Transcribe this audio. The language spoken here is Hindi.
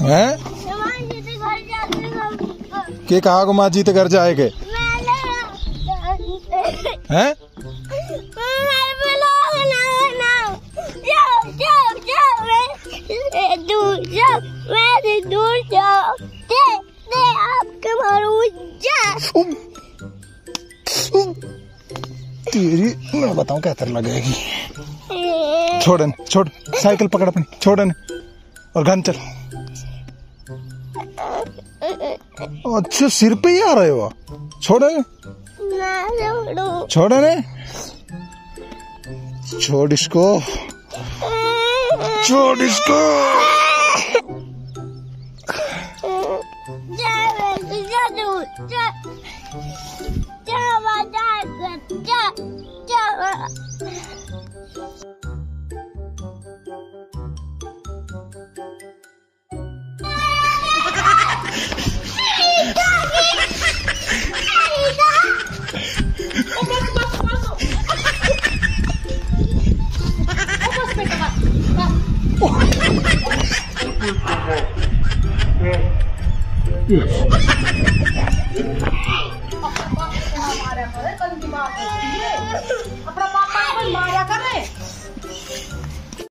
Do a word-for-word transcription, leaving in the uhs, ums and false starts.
हैं? के कहा को माँ जीते घर जाएगे हैं? दूर जाओ दे दे आपके मारू जा तेरी मैं बताऊं क्या तर लगेगी। छोड़न छोड़ साइकिल पकड़ अपनी छोड़न और घर चल। अच्छा सिर पे ही आ रहे हो छोड़े छोड़े ने छोड़ इसको छोड़ इसको हमारे